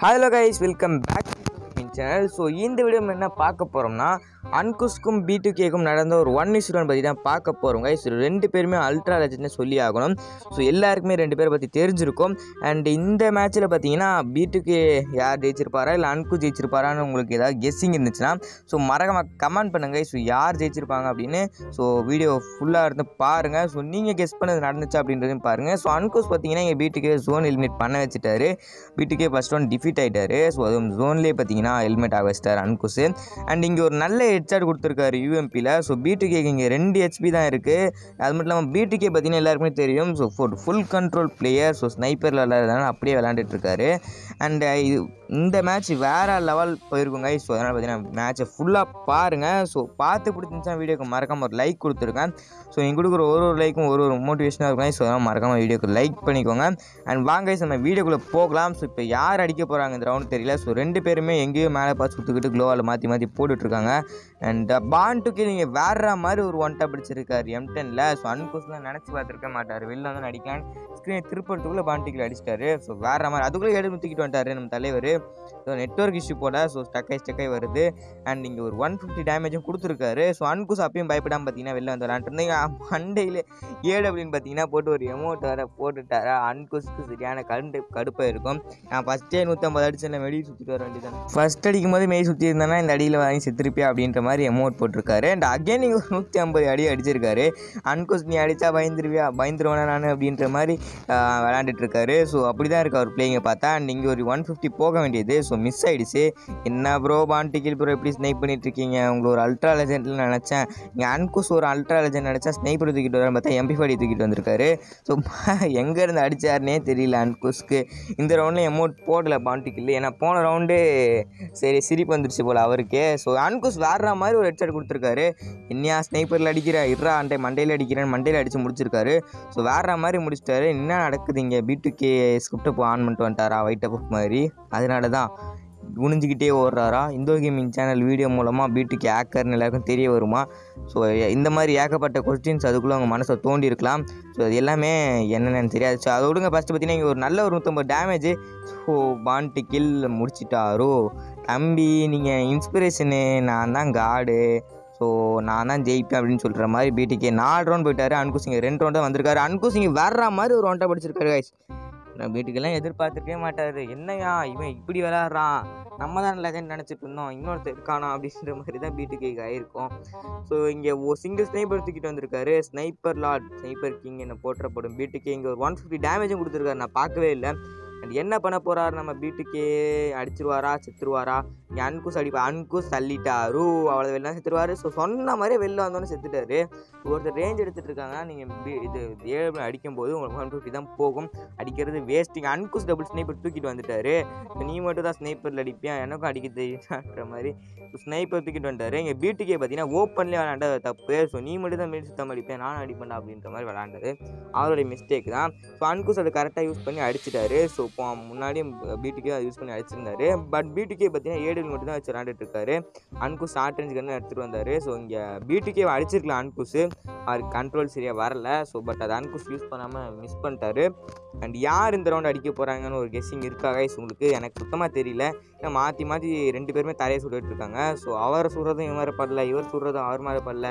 Hello guys, welcome back to my channel. So இந்த video என்ன பார்க்க போறோம்னா அன்குஸ்க்கும் B2Kக்கும் நடந்த ஒரு 1:1 பத்தி தான் பார்க்க போறோம் guys. ரெண்டு பேருமே அல்ட்ரா லெஜெண்ட்னு சொல்லி ஆகணும். ஸோ எல்லாருக்குமே ரெண்டு பேரை பற்றி தெரிஞ்சிருக்கும். அண்ட் இந்த மேட்ச்சில் பார்த்தீங்கன்னா B2K யார் ஜெயிச்சிருப்பாரா இல்லை அன்கு ஜெயிச்சிருப்பாரான்னு உங்களுக்கு ஏதாவது கெஸ்ஸிங் இருந்துச்சுன்னா ஸோ மறக்காம கமெண்ட் பண்ணுங்க. ஸோ யார் ஜெயிச்சிருப்பாங்க அப்படின்னு ஸோ வீடியோ ஃபுல்லாக இருந்து பாருங்கள். ஸோ நீங்கள் கெஸ் பண்ணது நடந்துச்சா அப்படின்றதையும் பாருங்கள். ஸோ அன்குஸ் பார்த்தீங்கன்னா இங்கே B2K ஜோன் எலிமினேட் பண்ண வச்சுட்டாரு. B2K ஃபர்ஸ்ட் ஒன் டிஃபீட் ஆகிட்டாரு. ஸோ அதுவும் ஜோன்லேயே பார்த்தீங்கன்னா ஹெல்மெட் ஆக வச்சிட்டார் அன்குஸ். அண்ட் இங்கே ஒரு நல்ல ஹெட்ஷாட் கொடுத்துருக்காரு UMPயில். ஸோ B2Kக்கு இங்கே 2 HP தான் இருக்குது. அது மட்டும் இல்லாமல் B2K பார்த்தீங்கன்னா எல்லாருக்குமே தெரியும். So full control player. So ஸ்னைப்பரில் விளையாடுறதுனால அப்படியே விளையாண்டுட்ருக்காரு. அண்ட் இந்த மேட்ச் வேறு லெவல் போயிருக்குங்க. ஸோ அதனால் பார்த்தீங்கன்னா மேட்ச்சை ஃபுல்லாக பாருங்கள். ஸோ பார்த்து பிடிச்சிருந்துச்சுன்னா வீடியோக்கு மறக்காமல் ஒரு லைக் கொடுத்துருக்கேன். ஸோ நீங்கள் கொடுக்குற ஒரு லைக்கும் ஒரு மோட்டிவேஷனாக இருக்கும். ஸோ அதனால் மறக்காமல் வீடியோக்கு லைக் பண்ணிக்கோங்க. அண்ட் வாங்க நம்ம வீடியோக்குள்ளே போகலாம். ஸோ இப்போ யார் அடிக்க போகிறாங்க இந்த ரவுண்ட் தெரியல. ஸோ ரெண்டு பேருமே எங்கேயோ மேலே பார்த்து சுற்றுக்கிட்டு க்ளோவால் மாற்றி போட்டுட்ருக்காங்க. அண்ட் பாண்டுக்கு நீங்கள் வேற மாதிரி ஒரு ஒன்ட்டை பிடிச்சிருக்காரு M10ல். ஸோ அன்குஸ்லாம் நினச்சி பார்த்துருக்க மாட்டார். வெளில வந்து அடிக்கலாம் ஸ்க்ரீனை திருப்பறதுக்குள்ளே பாண்டிக்கில் அடிச்சிட்டாரு. ஸோ வேறு மாதிரி அதுக்குள்ளே எடுத்து தூக்கிட்டு வந்துட்டார் நம்ம தலைவர். ஸோ நெட்வொர்க் இஷ்யூ போல் ஸோ ஸ்டக்காகி வருது. அண்ட் இங்கே ஒரு 150 டேமேஜும் கொடுத்துருக்காரு. ஸோ அன்குஸ் அப்பயும் பயப்படாமல் பார்த்தீங்கன்னா வெளில வந்து விளாண்டுருந்தீங்க. மண்டையில் ஏடு அப்படின்னு பார்த்தீங்கன்னா போட்டு ஒரு எமௌண்ட் வேறு போட்டுட்டாரா. அன்குஸ்க்கு சரியான கடுப்பாக இருக்கும். நான் ஃபஸ்ட்டே 150 அடிச்சு மெடி சுற்றிட்டு வர வேண்டியதான். ஃபஸ்ட் அடிக்கும் போது மெடி சுற்றி இருந்தானா இந்த அடியில் வாங்கி செத்துருப்பியா அப்படின்ற மாதிரி எமௌண்ட் போட்டிருக்காரு. அண்ட் அகைன் நீங்கள் ஒரு 150 அடி அடிச்சிருக்காரு. அன்குஸ் நீ அடித்தா பயந்துருவானா நான் அப்படின்ற மாதிரி விளாண்டுட்டுருக்காரு. ஸோ அப்படி தான் இருக்கு அவர் பிளேயிங்கை பார்த்தா. அண்ட் இங்கே ஒரு 150 போக வேண்டியது. ஸோ மிஸ் ஆகிடுச்சு. என்ன ப்ரோ பாண்டிக்கில் ப்ரோ எப்படி ஸ்னைப் பண்ணிட்டுருக்கீங்க? உங்களுக்கு ஒரு அல்ட்ரா லெஜெண்டில் நினச்சேன். இங்கே அன்குஸ் ஒரு அல்ட்ரா லெஜெண்ட் நினச்சா ஸ்னைப்பர் தூக்கிட்டு வரேன் பார்த்தா MP40 தூக்கிட்டு வந்திருக்காரு. ஸோ எங்கேருந்து அடித்தாருனே தெரியல அன்குஸ்க்கு. இந்த ரவுண்டில் எமௌண்ட் போடலை பாண்டிக்கில். ஏன்னா போன ரவுண்டு சரி சிரிப்பு வந்துருச்சு போல் அவருக்கு. ஸோ அன்குஸ் வேற மாதிரி ஒரு ஹெட்ஷாட் கொடுத்துருக்காரு. என்னையா ஸ்னைப்பரில் அடிக்கிற இட்ரா அண்டை மண்டையில் அடிக்கிறேன் மண்டையில் அடித்து முடிச்சிருக்காரு. ஸோ வேற மாதிரி முடிச்சிட்டாரு. என்ன நடக்குது இங்கே? B2K ஸ்கிரிப்டை ஆன் பண்ணிட்டு வந்துட்டாரா ஒயிட் அப் மாதிரி? அதனால தான் குனிஞ்சிக்கிட்டே ஓடுறாரா. இந்தோ கேமிங் சேனல் வீடியோ மூலமாக B2K ஹேக்கர்னு எல்லாருக்கும் தெரிய வருமா? ஸோ இந்த மாதிரி ஏகப்பட்ட கொஸ்டின்ஸ் அதுக்குள்ளே அவங்க மனசை தோண்டி இருக்கலாம். ஸோ அது எல்லாமே என்னென்னு தெரியாது. ஸோ அதை விடுங்க. ஃபஸ்ட்டு பார்த்தீங்கன்னா இங்கே ஒரு நல்ல ஒரு 150 டேமேஜ். ஸோ பாண்டிக்கில் முடிச்சிட்டாரோ. தம்பி நீங்கள் இன்ஸ்பிரேஷனு, நான் தான் காடு, ஸோ நான் தான் ஜெயிப்பேன் அப்படின்னு சொல்கிற மாதிரி B2K 4 ரவுண்ட் போயிட்டார். அன்குஸ் இங்கே 2 ரவுண்ட் தான் வந்திருக்காரு. அன்குஸ் இங்கே வேற மாதிரி ஒரு ஒன்ட்டை படிச்சிருக்காரு கைஸ். நான் B2Kலாம் எதிர்பார்த்துருக்கவே மாட்டார். என்னையா இவன் இப்படி விளாட்றான், நம்ம தான் லெஜெண்ட் நினச்சிட்டு இருந்தோம், இன்னொருத்தர் இருக்கானா அப்படின்ற மாதிரி தான் B2K ஆகிருக்கும். ஸோ இங்கே சிங்கிள் ஸ்னைப்பர் தூக்கிட்டு வந்திருக்காரு. ஸ்னைப்பர் லார்ட், ஸ்னைப்பர் கிங் என்ன போற்றப்படும். B2K இங்கே ஒரு 150 டேமேஜும் கொடுத்துருக்காரு. நான் பார்க்கவே இல்லை. அண்ட் என்ன பண்ண போகிறாரு நம்ம? B2K அடிச்சிருவாரா செத்துருவாரா? இங்கே அன்குஸ் அன்குஸ் தள்ளிட்டாரு. அவ்வளோ வெளில செத்துருவார். ஸோ சொன்ன மாதிரியே வெளில வந்தோன்னே செத்துட்டாரு. ஒருத்தர் ரேஞ்ச் எடுத்துகிட்டு இருக்காங்க. நீங்கள் இது 7 அடிக்கும்போது உங்களுக்கு 150 தான் போகும். அடிக்கிறது வேஸ்ட்டிங். அன்குஸ் டபுள் ஸ்னைப்பர் தூக்கிட்டு வந்துட்டார். நீ மட்டும் தான் ஸ்னைப்பரில் அடிப்பியா, எனக்கும் அடிக்க தெரியுன்ற மாதிரி ஸ்னைப்பர் தூக்கிட்டு வந்துட்டார். இங்கே B2K பார்த்தீங்கன்னா ஓப்பன்லேயே விளாண்ட தப்பு. ஸோ நீ மட்டும் தான் மேல் சுத்தம் அடிப்பேன், நானும் அடிப்பேன்டா அப்படின்ற மாதிரி விளாண்டது அவருடைய மிஸ்டேக் தான். ஸோ அன்குஸ் அதை கரெக்டாக யூஸ் பண்ணி அடிச்சிட்டாரு. ஸோ இப்போ முன்னாடியும் B2K அதை யூஸ் பண்ணி அடிச்சிருந்தாரு. பட் B2K பார்த்தீங்கன்னா ஏடில் மட்டும் தான் வச்சு விளாண்டுட்டு இருக்காரு. அன்குஸ் ஷார்ட் ரேஞ்ச் கன்னு எடுத்துகிட்டு வந்தார். ஸோ இங்கே B2K அடிச்சிருக்கலாம் அன்குஸ். அவருக்கு கண்ட்ரோல் சரியாக வரல. ஸோ பட் அதை அன்குஸ் யூஸ் பண்ணாமல் மிஸ் பண்ணிட்டாரு. அண்ட் யார் இந்த ரவுண்ட் அடிக்க போகிறாங்கன்னு ஒரு கெஸ்ஸிங் இருக்கா கைஸ் உங்களுக்கு? எனக்கு சுத்தமாக தெரியல. ஏன்னா மாற்றி ரெண்டு பேருமே தரையை சுட்டுட்டு இருக்காங்க. ஸோ அவர் சுடுறதும் இவர் படல, இவர் சுடுறதும் அவர் மாதிரி படல.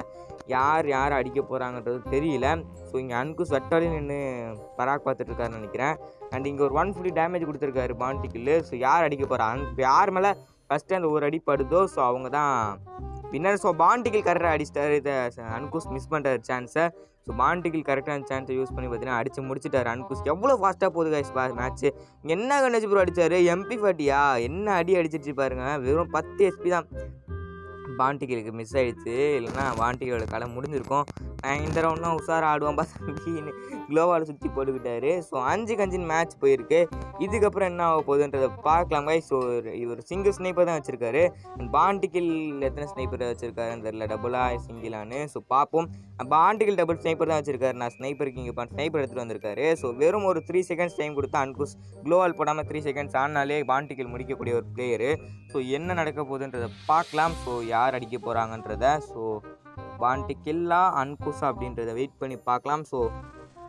யார் அடிக்க போகிறாங்கன்றது தெரியல. ஸோ இங்கே அன்குஸ் வெட்டாலையும் நின்று பராக் பார்த்துட்ருக்காருன்னு நினைக்கிறேன். அண்ட் இங்கே ஒரு 150 டேமேஜ் கொடுத்துருக்காரு பாண்டிக்கில். ஸோ யார் அடிக்க போகிறாங்க? யார் மேலே ஃபஸ்ட்டு அந்த ஒரு அடி படுதோ ஸோ அவங்க தான் வின்னர். ஸோ பாண்டிக்கில் கரெக்டாக அடிச்சிட்டாரு. இதை அன்குஸ் மிஸ் பண்ணுறாரு சான்ஸை. ஸோ பாண்டிக்கில் கரெக்டான சான்ஸை யூஸ் பண்ணி பார்த்தீங்கன்னா அடித்து முடிச்சிட்டாரு அன்குஸ். எவ்வளோ ஃபாஸ்ட்டாக போகுது கைஸ் மேட்ச்சு. என்ன கண்ணச்சு ப்ரோ அடித்தார்? MP40யா? என்ன அடி அடிச்சிருச்சு பாருங்கள். வெறும் 10 HP தான். பாண்டிக்கிலுக்கு மிஸ் ஆகிடுச்சு. இல்லைன்னா பாண்டிக்கிலோட களை முடிஞ்சிருக்கும். இந்த ரவுண்ட் தான் உஷாராக ஆடுவான் பார்த்தீங்கன்னு க்ளோவால் சுற்றி போட்டுக்கிட்டாரு. ஸோ 5-5 மேட்ச் போயிருக்கு. இதுக்கப்புறம் என்ன ஆக போகுதுன்றதை பார்க்கலாம் கைஸ். ஸோ இவர் சிங்கிள் ஸ்னைப்பர் தான் வச்சுருக்காரு. பாண்டிக்கில் எத்தனை ஸ்னைப்பர் வச்சுருக்காருன்னு தெரியல, டபுளா சிங்கிளானு. ஸோ பார்ப்போம். பாண்டிக்கில் டபுள் ஸ்னைப்பர் தான் வச்சுருக்காரு. நான் ஸ்னைப்பருக்கு இங்கே ஸ்னைப்பர் எடுத்துகிட்டு வந்திருக்காரு. ஸோ வெறும் ஒரு 3 செகண்ட்ஸ் டைம் கொடுத்தா அன்குஸ் க்ளோவால் போடாமல் 3 செகண்ட்ஸ் ஆனாலே பாண்டிக்கில் முடிக்கக்கூடிய ஒரு பிளேயரு. ஸோ என்ன நடக்க போகுதுன்றதை பார்க்கலாம். ஸோ யார் அடிக்க போகிறாங்கன்றத. ஸோ பாண்டிக்கில்லா அன்குஸா அப்படின்றத வெயிட் பண்ணி பார்க்கலாம். ஸோ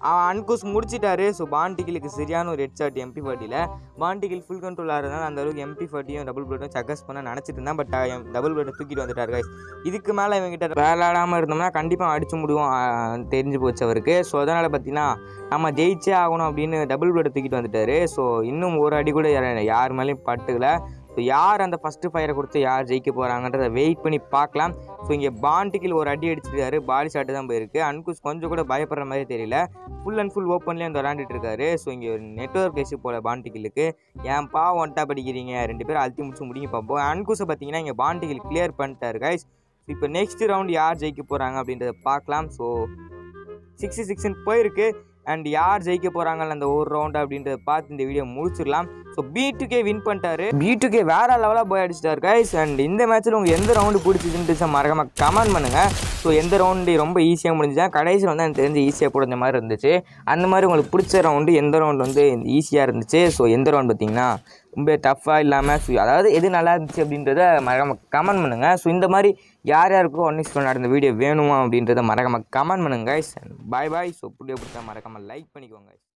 அன்குஷ் முடிச்சிட்டாரு. ஸோ பாண்டிகிலுக்கு சரியான ஒரு ஹெட் ஷாட் MP40யில். பாண்டிகில் ஃபுல் கண்ட்ரோல் ஆகிறதுனால அந்த அளவுக்கு MP40யும் டபுள் பிளேட்டும் சக்கஸ் பண்ண நினச்சிட்டு இருந்தான். பட் டபுள் பிளேட்டை தூக்கிட்டு வந்துட்டார் கைஸ். இதுக்கு மேலே இவங்ககிட்ட விளையாடாமல் இருந்தோம்னா கண்டிப்பாக அடிச்சு முடிவோம் தெரிஞ்சு போச்சு அவருக்கு. ஸோ அதனால் பார்த்தீங்கன்னா நம்ம ஜெயிச்சே ஆகணும் அப்படின்னு டபுள் பிளேட்டை தூக்கிட்டு வந்துட்டார். ஸோ இன்னும் ஒரு அடி கூட யார் மேலேயும் பட்டுக்கல. ஸோ யார் அந்த ஃபஸ்ட்டு ஃபயரை கொடுத்து யார் ஜெயிக்க போகிறாங்கன்றதை வெயிட் பண்ணி பார்க்கலாம். ஸோ இங்கே பாண்டிகில் ஒரு அடி அடிச்சிருக்காரு. பாடி ஷாட்டு தான் போயிருக்கு. அன்குஷ் கொஞ்சம் கூட பயப்படுற மாதிரி தெரியல. ஃபுல் அண்ட் ஃபுல் ஓப்பன்லேயே வந்து விளாண்டுட்டு இருக்காரு. ஸோ இங்கே ஒரு நெட்வொர்க் இஷ்யூ போல் பாண்டிகிலுக்கு. ஏன்பா ஒன்ட்டா படிக்கிறீங்க, 2 பேரும் அழுத்தி முடிச்சு முடிங்க பார்ப்போம். அன்குஷை பார்த்தீங்கன்னா இங்கே பாண்டிகில் கிளியர் பண்ணிட்டாரு கைஸ். இப்போ நெக்ஸ்ட் ரவுண்ட் யார் ஜெயிக்க போகிறாங்க அப்படின்றத பார்க்கலாம். ஸோ 6-6 போயிருக்கு. அண்ட் யார் ஜெயிக்க போகிறாங்கல்ல அந்த ஒரு ரவுண்டு அப்படின்றத பார்த்து இந்த வீடியோ முடிச்சிடலாம். ஸோ B2K வின் பண்ணிட்டாரு. B2K வேறு லெவலாக போய் அடிச்சிட்டார் கைஸ். அண்ட் இந்த மேட்ச்சில் உங்களுக்கு எந்த ரவுண்டு பிடிச்சிச்சுன்னு மறக்காம கமெண்ட் பண்ணுங்கள். ஸோ எந்த ரவுண்டு ரொம்ப ஈஸியாக முடிஞ்சுதான், கடைசியில் வந்து எனக்கு தெரிஞ்சு ஈஸியாக போடுற மாதிரி இருந்துச்சு. அந்த மாதிரி உங்களுக்கு பிடிச்ச ரவுண்டு எந்த ரவுண்டு வந்து ஈஸியாக இருந்துச்சு, ஸோ எந்த ரவுண்ட் பார்த்தீங்கன்னா ரொம்ப டஃப்பாக இல்லாமல் எது எது நல்லா இருந்துச்சு அப்படின்றத மறக்காம கமெண்ட் பண்ணுங்கள். ஸோ இந்த மாதிரி யார் யாருக்கும் 1x1 நடந்த வீடியோ வேணுமா அப்படின்றத மறக்காம கமெண்ட் பண்ணுங்க guys. Bye bye. So video பிடிச்சா மறக்காமல் லைக் பண்ணிக்கோங்க.